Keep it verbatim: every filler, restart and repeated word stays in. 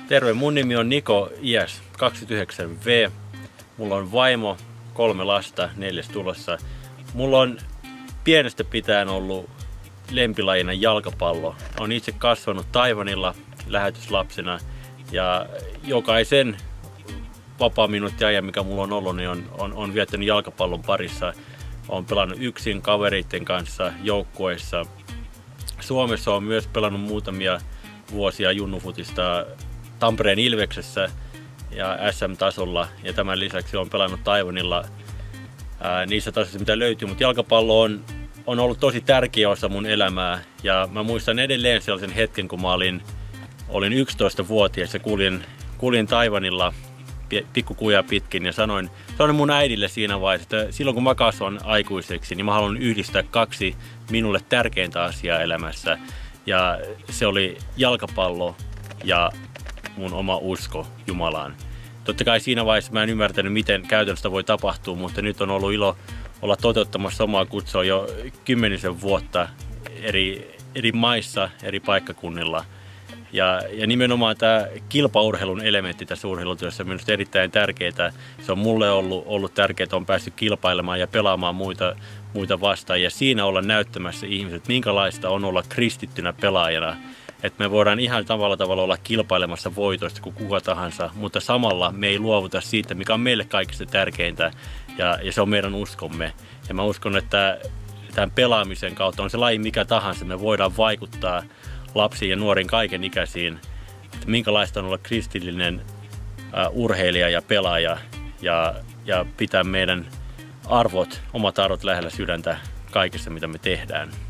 Terve, mun nimi on Niko, iäs kaksikymmentäyhdeksän vuotta. Mulla on vaimo, kolme lasta, neljäs tulossa. Mulla on pienestä pitäen ollut lempilajina jalkapallo. Olen itse kasvanut Taiwanilla lähetyslapsena ja jokaisen vapaa-minuutin ajan, mikä mulla on ollut, niin on, on, on viettänyt jalkapallon parissa. Olen pelannut yksin kavereiden kanssa joukkueissa. Suomessa olen myös pelannut muutamia vuosia junnufutista Tampereen Ilveksessä ja S M-tasolla, ja tämän lisäksi olen pelannut Taiwanilla ää, niissä tasoissa, mitä löytyy, mutta jalkapallo on, on ollut tosi tärkeä osa mun elämää, ja mä muistan edelleen sellaisen hetken, kun mä olin, olin yksitoistavuotias ja kuljin, kuljin Taiwanilla pikkukujaa pitkin ja sanoin, sanoin mun äidille siinä vaiheessa, että silloin kun mä kasvan aikuiseksi, niin mä haluan yhdistää kaksi minulle tärkeintä asiaa elämässä, ja se oli jalkapallo ja mun oma usko Jumalaan. Totta kai siinä vaiheessa mä en ymmärtänyt, miten käytännössä voi tapahtua, mutta nyt on ollut ilo olla toteuttamassa omaa kutsua jo kymmenisen vuotta eri, eri maissa, eri paikkakunnilla. Ja, ja nimenomaan tämä kilpaurheilun elementti tässä urheilutyössä on minusta erittäin tärkeää. Se on mulle ollut, ollut tärkeää, että on päässyt kilpailemaan ja pelaamaan muita, muita vastaan. Ja siinä olla näyttämässä ihmiset, minkälaista on olla kristittynä pelaajana. Että me voidaan ihan tavalla tavalla olla kilpailemassa voitoista kuin kuka tahansa, mutta samalla me ei luovuta siitä, mikä on meille kaikista tärkeintä, ja, ja se on meidän uskomme. Ja mä uskon, että tämän pelaamisen kautta, on se laji mikä tahansa, me voidaan vaikuttaa lapsiin ja nuoriin kaiken ikäisiin, että minkälaista on olla kristillinen uh, urheilija ja pelaaja, ja, ja pitää meidän arvot, omat arvot lähellä sydäntä kaikessa, mitä me tehdään.